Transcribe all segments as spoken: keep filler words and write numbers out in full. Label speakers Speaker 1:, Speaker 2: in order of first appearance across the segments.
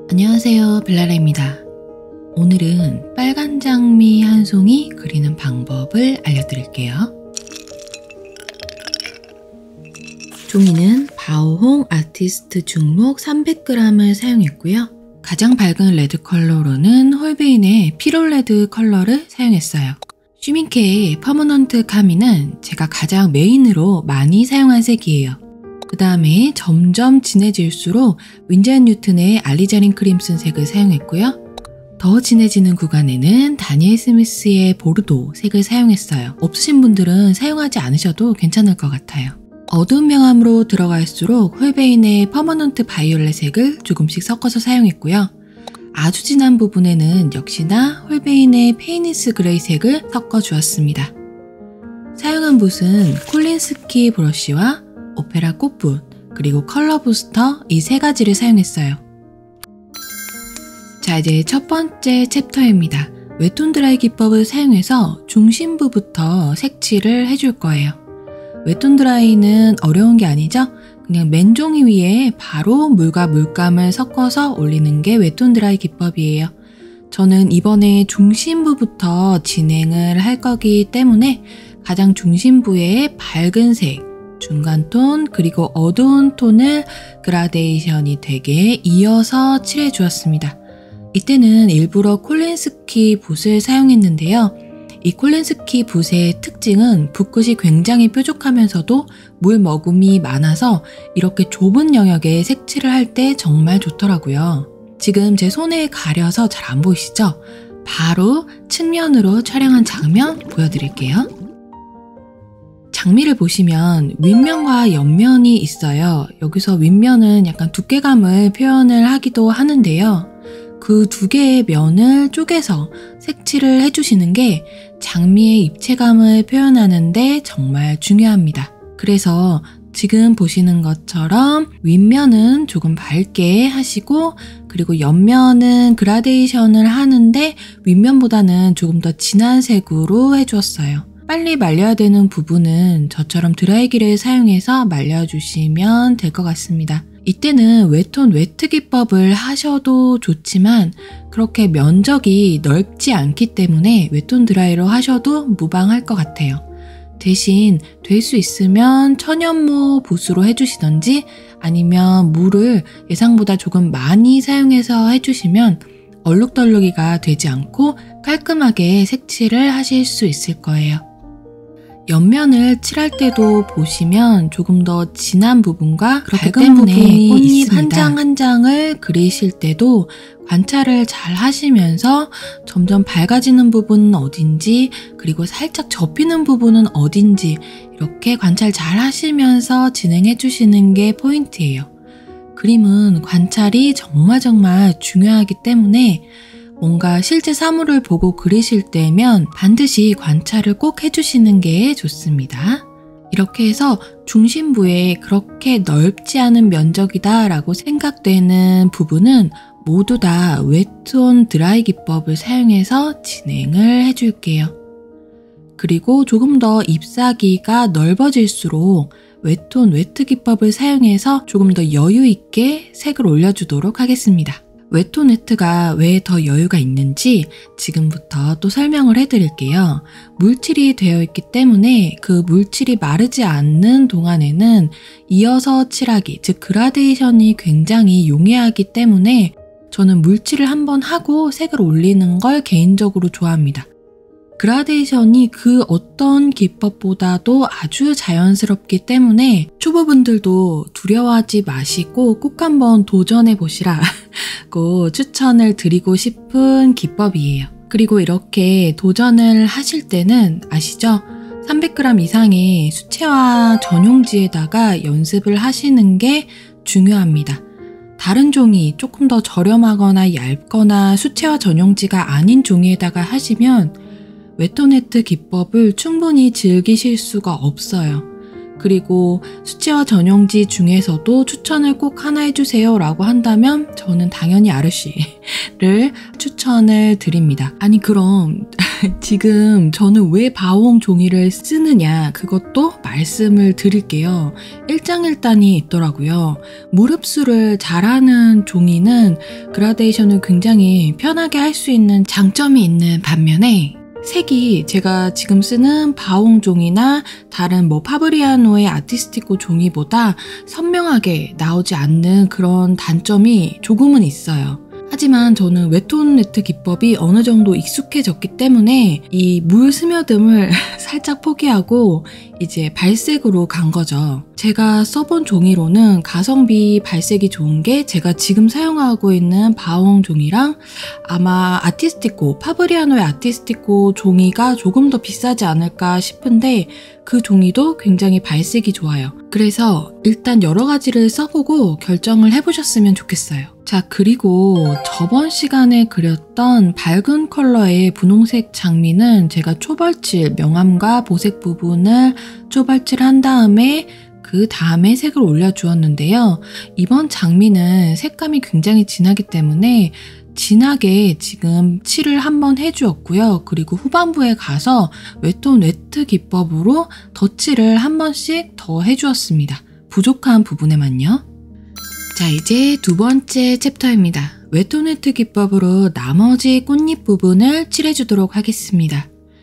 Speaker 1: 안녕하세요, 벨라라입니다. 오늘은 빨간 장미 한 송이 그리는 방법을 알려드릴게요. 종이는 바오홍 아티스트 중목 삼백 그램을 사용했고요. 가장 밝은 레드 컬러로는 홀베인의 피롤레드 컬러를 사용했어요. 슈밍케의 퍼머넌트 카미는 제가 가장 메인으로 많이 사용한 색이에요. 그 다음에 점점 진해질수록 윈즈 앤 뉴튼의 알리자린 크림슨 색을 사용했고요. 더 진해지는 구간에는 다니엘 스미스의 보르도 색을 사용했어요. 없으신 분들은 사용하지 않으셔도 괜찮을 것 같아요. 어두운 명암으로 들어갈수록 홀베인의 퍼머넌트 바이올렛 색을 조금씩 섞어서 사용했고요. 아주 진한 부분에는 역시나 홀베인의 페이니스 그레이 색을 섞어 주었습니다. 사용한 붓은 콜린스키 브러쉬와 오페라 꽃붓, 그리고 컬러 부스터 이 세 가지를 사용했어요. 자, 이제 첫 번째 챕터입니다. 웹툰 드라이 기법을 사용해서 중심부부터 색칠을 해줄 거예요. 웹툰 드라이는 어려운 게 아니죠? 그냥 맨종이 위에 바로 물과 물감을 섞어서 올리는 게 웹툰 드라이 기법이에요. 저는 이번에 중심부부터 진행을 할 거기 때문에 가장 중심부에 밝은 색, 중간 톤, 그리고 어두운 톤을 그라데이션이 되게 이어서 칠해 주었습니다. 이때는 일부러 콜린스키 붓을 사용했는데요. 이 콜린스키 붓의 특징은 붓끝이 굉장히 뾰족하면서도 물 머금이 많아서 이렇게 좁은 영역에 색칠을 할 때 정말 좋더라고요. 지금 제 손에 가려서 잘 안 보이시죠? 바로 측면으로 촬영한 장면 보여드릴게요. 장미를 보시면 윗면과 옆면이 있어요. 여기서 윗면은 약간 두께감을 표현을 하기도 하는데요. 그 두 개의 면을 쪼개서 색칠을 해주시는 게 장미의 입체감을 표현하는데 정말 중요합니다. 그래서 지금 보시는 것처럼 윗면은 조금 밝게 하시고, 그리고 옆면은 그라데이션을 하는데 윗면보다는 조금 더 진한 색으로 해주었어요. 빨리 말려야 되는 부분은 저처럼 드라이기를 사용해서 말려주시면 될 것 같습니다. 이때는 웹톤 웨트 기법을 하셔도 좋지만 그렇게 면적이 넓지 않기 때문에 웹톤 드라이로 하셔도 무방할 것 같아요. 대신 될 수 있으면 천연모 붓으로 해주시던지 아니면 물을 예상보다 조금 많이 사용해서 해주시면 얼룩덜룩이가 되지 않고 깔끔하게 색칠을 하실 수 있을 거예요. 옆면을 칠할 때도 보시면 조금 더 진한 부분과 밝은 부분이 꽃잎 한 장 한 장을 그리실 때도 관찰을 잘 하시면서 점점 밝아지는 부분은 어딘지, 그리고 살짝 접히는 부분은 어딘지 이렇게 관찰 잘 하시면서 진행해 주시는 게 포인트예요. 그림은 관찰이 정말 정말 중요하기 때문에 뭔가 실제 사물을 보고 그리실 때면 반드시 관찰을 꼭 해주시는 게 좋습니다. 이렇게 해서 중심부에 그렇게 넓지 않은 면적이다 라고 생각되는 부분은 모두 다 웹톤 드라이 기법을 사용해서 진행을 해줄게요. 그리고 조금 더 잎사귀가 넓어질수록 웹톤 웨트 기법을 사용해서 조금 더 여유 있게 색을 올려주도록 하겠습니다. 웹톤 웨트가 왜 더 여유가 있는지 지금부터 또 설명을 해드릴게요. 물칠이 되어 있기 때문에 그 물칠이 마르지 않는 동안에는 이어서 칠하기, 즉 그라데이션이 굉장히 용이하기 때문에 저는 물칠을 한번 하고 색을 올리는 걸 개인적으로 좋아합니다. 그라데이션이 그 어떤 기법보다도 아주 자연스럽기 때문에 초보분들도 두려워하지 마시고 꼭 한번 도전해 보시라고 추천을 드리고 싶은 기법이에요. 그리고 이렇게 도전을 하실 때는 아시죠? 삼백 그램 이상의 수채화 전용지에다가 연습을 하시는 게 중요합니다. 다른 종이 조금 더 저렴하거나 얇거나 수채화 전용지가 아닌 종이에다가 하시면 웹톤 웨트 기법을 충분히 즐기실 수가 없어요. 그리고 수채화 전용지 중에서도 추천을 꼭 하나 해주세요 라고 한다면 저는 당연히 아르쉬를 추천을 드립니다. 아니 그럼 지금 저는 왜 바오홍 종이를 쓰느냐 그것도 말씀을 드릴게요. 일장일단이 있더라고요. 무릅수를 잘하는 종이는 그라데이션을 굉장히 편하게 할 수 있는 장점이 있는 반면에 색이 제가 지금 쓰는 바오홍 종이나 다른 뭐 파브리아노의 아티스티코 종이보다 선명하게 나오지 않는 그런 단점이 조금은 있어요. 하지만 저는 웹톤 웨트 기법이 어느 정도 익숙해졌기 때문에 이 물 스며듦을 살짝 포기하고 이제 발색으로 간 거죠. 제가 써본 종이로는 가성비 발색이 좋은 게 제가 지금 사용하고 있는 바오홍 종이랑 아마 아티스티코, 파브리아노의 아티스티코 종이가 조금 더 비싸지 않을까 싶은데 그 종이도 굉장히 발색이 좋아요. 그래서 일단 여러 가지를 써보고 결정을 해보셨으면 좋겠어요. 자, 그리고 저번 시간에 그렸던 밝은 컬러의 분홍색 장미는 제가 초벌칠, 명암과 보색 부분을 초벌칠한 다음에 그 다음에 색을 올려주었는데요. 이번 장미는 색감이 굉장히 진하기 때문에 진하게 지금 칠을 한번 해주었고요. 그리고 후반부에 가서 웹톤 웨트 기법으로 덧칠을 한 번씩 더 해주었습니다. 부족한 부분에만요. 자, 이제 두 번째 챕터입니다. 웹톤 웨트 기법으로 나머지 꽃잎 부분을 칠해주도록 하겠습니다.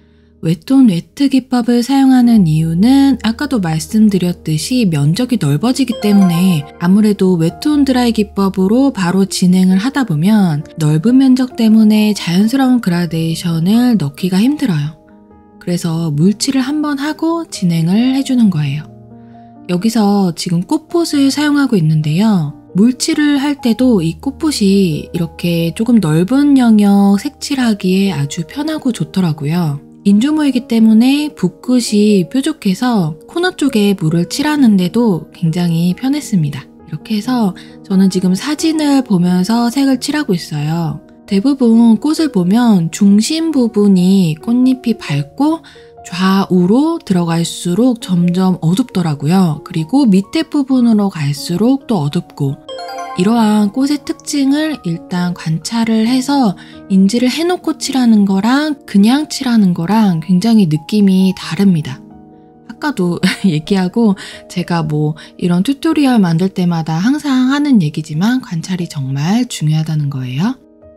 Speaker 1: 웹톤 웨트 기법을 사용하는 이유는 아까도 말씀드렸듯이 면적이 넓어지기 때문에 아무래도 웹톤 드라이 기법으로 바로 진행을 하다 보면 넓은 면적 때문에 자연스러운 그라데이션을 넣기가 힘들어요. 그래서 물칠을 한번 하고 진행을 해주는 거예요. 여기서 지금 꽃봇을 사용하고 있는데요. 물칠을 할 때도 이 꽃봇이 이렇게 조금 넓은 영역 색칠하기에 아주 편하고 좋더라고요. 인조모이기 때문에 붓끝이 뾰족해서 코너 쪽에 물을 칠하는데도 굉장히 편했습니다. 이렇게 해서 저는 지금 사진을 보면서 색을 칠하고 있어요. 대부분 꽃을 보면 중심 부분이 꽃잎이 밝고 좌우로 들어갈수록 점점 어둡더라고요. 그리고 밑에 부분으로 갈수록 또 어둡고 이러한 꽃의 특징을 일단 관찰을 해서 인지를 해놓고 칠하는 거랑 그냥 칠하는 거랑 굉장히 느낌이 다릅니다. 아까도 얘기하고 제가 뭐 이런 튜토리얼 만들 때마다 항상 하는 얘기지만 관찰이 정말 중요하다는 거예요.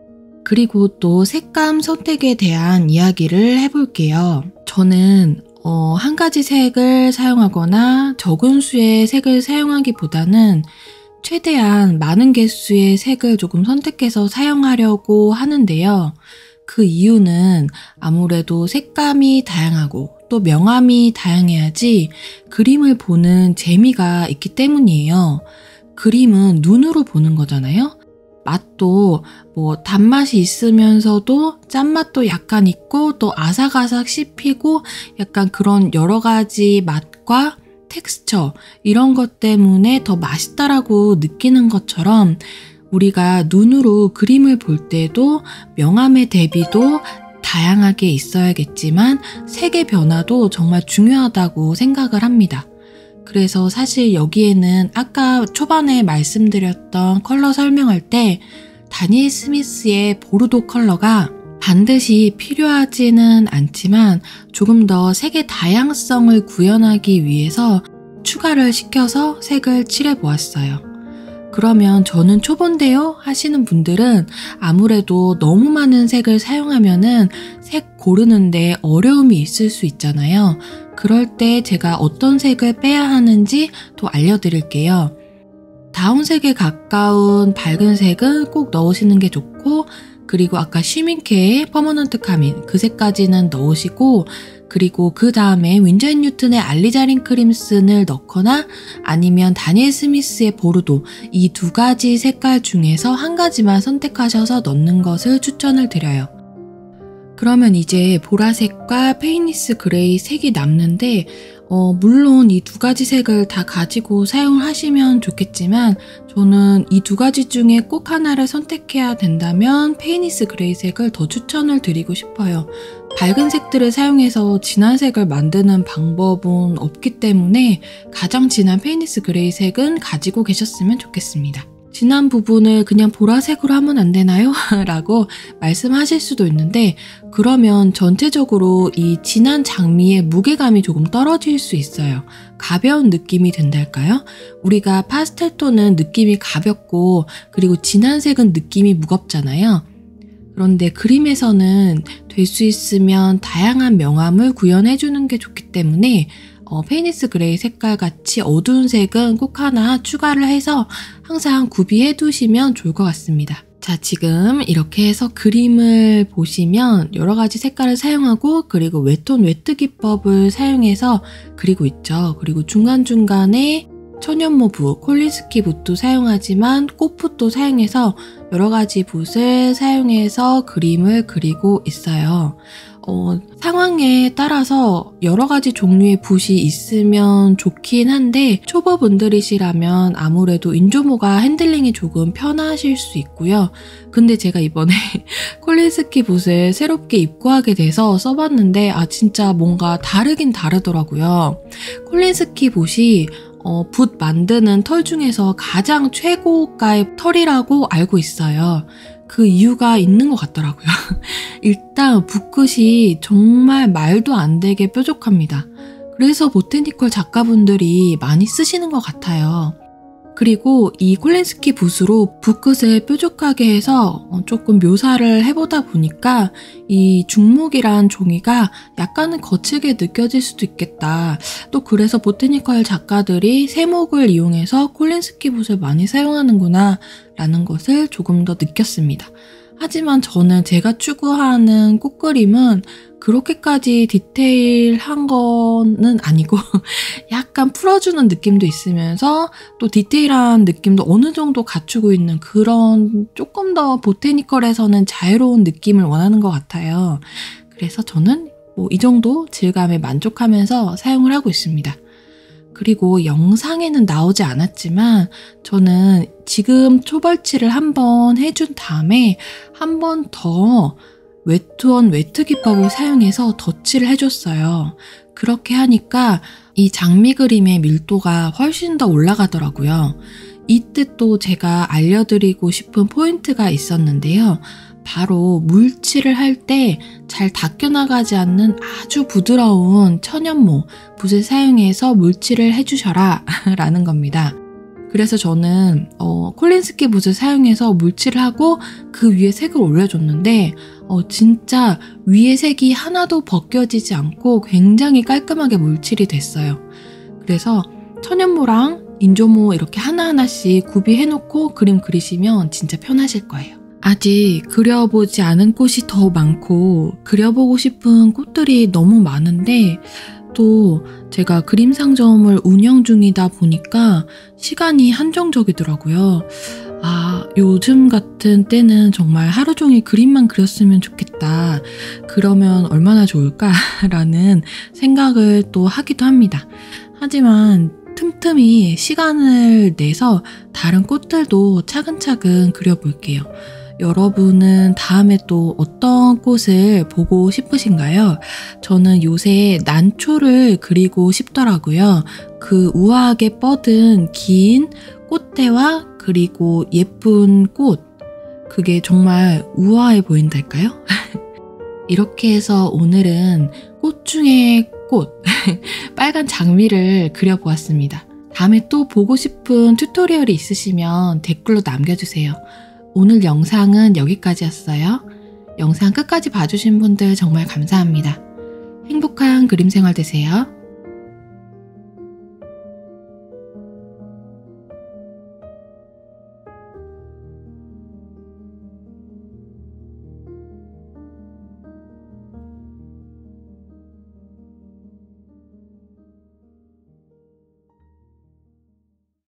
Speaker 1: 그리고 또 색감 선택에 대한 이야기를 해볼게요. 저는 어, 한 가지 색을 사용하거나 적은 수의 색을 사용하기보다는 최대한 많은 개수의 색을 조금 선택해서 사용하려고 하는데요. 그 이유는 아무래도 색감이 다양하고 또 명암이 다양해야지 그림을 보는 재미가 있기 때문이에요. 그림은 눈으로 보는 거잖아요. 맛도 뭐 단맛이 있으면서도 짠맛도 약간 있고 또 아삭아삭 씹히고 약간 그런 여러 가지 맛과 텍스처 이런 것 때문에 더 맛있다라고 느끼는 것처럼 우리가 눈으로 그림을 볼 때도 명암의 대비도 다양하게 있어야겠지만 색의 변화도 정말 중요하다고 생각을 합니다. 그래서 사실 여기에는 아까 초반에 말씀드렸던 컬러 설명할 때 다니엘 스미스의 보르도 컬러가 반드시 필요하지는 않지만 조금 더 색의 다양성을 구현하기 위해서 추가를 시켜서 색을 칠해 보았어요. 그러면 저는 초보인데요 하시는 분들은 아무래도 너무 많은 색을 사용하면은 색 고르는데 어려움이 있을 수 있잖아요. 그럴 때 제가 어떤 색을 빼야 하는지 또 알려드릴게요. 다운색에 가까운 밝은 색은 꼭 넣으시는 게 좋고 그리고 아까 쉬밍케의 퍼머넌트 카민 그 색까지는 넣으시고 그리고 그 다음에 윈저 앤 뉴튼의 알리자린 크림슨을 넣거나 아니면 다니엘 스미스의 보르도 이 두 가지 색깔 중에서 한 가지만 선택하셔서 넣는 것을 추천을 드려요. 그러면 이제 보라색과 페이니스 그레이 색이 남는데 어, 물론 이 두 가지 색을 다 가지고 사용을 하시면 좋겠지만 저는 이 두 가지 중에 꼭 하나를 선택해야 된다면 페이니스 그레이 색을 더 추천을 드리고 싶어요. 밝은 색들을 사용해서 진한 색을 만드는 방법은 없기 때문에 가장 진한 페이니스 그레이 색은 가지고 계셨으면 좋겠습니다. 진한 부분을 그냥 보라색으로 하면 안 되나요? 라고 말씀하실 수도 있는데 그러면 전체적으로 이 진한 장미의 무게감이 조금 떨어질 수 있어요. 가벼운 느낌이 든달까요? 우리가 파스텔 톤은 느낌이 가볍고 그리고 진한 색은 느낌이 무겁잖아요. 그런데 그림에서는 될 수 있으면 다양한 명암을 구현해주는 게 좋기 때문에 어, 페니스 그레이 색깔 같이 어두운 색은 꼭 하나 추가를 해서 항상 구비해 두시면 좋을 것 같습니다. 자, 지금 이렇게 해서 그림을 보시면 여러 가지 색깔을 사용하고 그리고 웨톤 웨트 기법을 사용해서 그리고 있죠. 그리고 중간중간에 천연모 붓, 콜린스키 붓도 사용하지만 꽃붓도 사용해서 여러 가지 붓을 사용해서 그림을 그리고 있어요. 어, 상황에 따라서 여러 가지 종류의 붓이 있으면 좋긴 한데 초보분들이시라면 아무래도 인조모가 핸들링이 조금 편하실 수 있고요. 근데 제가 이번에 콜린스키 붓을 새롭게 입고하게 돼서 써봤는데 아 진짜 뭔가 다르긴 다르더라고요. 콜린스키 붓이 어, 붓 만드는 털 중에서 가장 최고가의 털이라고 알고 있어요. 그 이유가 있는 것 같더라고요. 일단 붓끝이 정말 말도 안 되게 뾰족합니다. 그래서 보테니컬 작가분들이 많이 쓰시는 것 같아요. 그리고 이 콜린스키 붓으로 붓끝을 뾰족하게 해서 조금 묘사를 해보다 보니까 이 중목이란 종이가 약간은 거칠게 느껴질 수도 있겠다. 또 그래서 보테니컬 작가들이 세목을 이용해서 콜린스키 붓을 많이 사용하는구나 라는 것을 조금 더 느꼈습니다. 하지만 저는 제가 추구하는 꽃그림은 그렇게까지 디테일한 거는 아니고 약간 풀어주는 느낌도 있으면서 또 디테일한 느낌도 어느 정도 갖추고 있는 그런 조금 더 보테니컬에서는 자유로운 느낌을 원하는 것 같아요. 그래서 저는 뭐 이 정도 질감에 만족하면서 사용을 하고 있습니다. 그리고 영상에는 나오지 않았지만 저는 지금 초벌칠을 한번 해준 다음에 한 번 더 웨트온 웨트 기법을 사용해서 덧칠을 해줬어요. 그렇게 하니까 이 장미 그림의 밀도가 훨씬 더 올라가더라고요. 이때 또 제가 알려드리고 싶은 포인트가 있었는데요. 바로 물칠을 할 때 잘 닦여나가지 않는 아주 부드러운 천연모 붓을 사용해서 물칠을 해주셔라 라는 겁니다. 그래서 저는 어, 콜린스키 붓을 사용해서 물칠을 하고 그 위에 색을 올려줬는데 어, 진짜 위에 색이 하나도 벗겨지지 않고 굉장히 깔끔하게 물칠이 됐어요. 그래서 천연모랑 인조모 이렇게 하나하나씩 구비해놓고 그림 그리시면 진짜 편하실 거예요. 아직 그려보지 않은 꽃이 더 많고 그려보고 싶은 꽃들이 너무 많은데 또 제가 그림 상점을 운영 중이다 보니까 시간이 한정적이더라고요. 아, 요즘 같은 때는 정말 하루 종일 그림만 그렸으면 좋겠다. 그러면 얼마나 좋을까라는 생각을 또 하기도 합니다. 하지만 틈틈이 시간을 내서 다른 꽃들도 차근차근 그려볼게요. 여러분은 다음에 또 어떤 꽃을 보고 싶으신가요? 저는 요새 난초를 그리고 싶더라고요. 그 우아하게 뻗은 긴 꽃대와 그리고 예쁜 꽃. 그게 정말 우아해 보인달까요? 이렇게 해서 오늘은 꽃 중에 꽃, 빨간 장미를 그려보았습니다. 다음에 또 보고 싶은 튜토리얼이 있으시면 댓글로 남겨주세요. 오늘 영상은 여기까지였어요. 영상 끝까지 봐주신 분들 정말 감사합니다. 행복한 그림 생활 되세요.